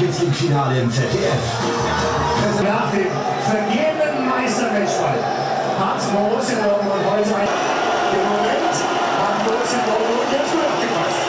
Champions League Finale im ZDF. Nach dem vergebenen Meistermatchball hat Borussia Dortmund heute im Moment hat Borussia Dortmund jetzt durchgepasst.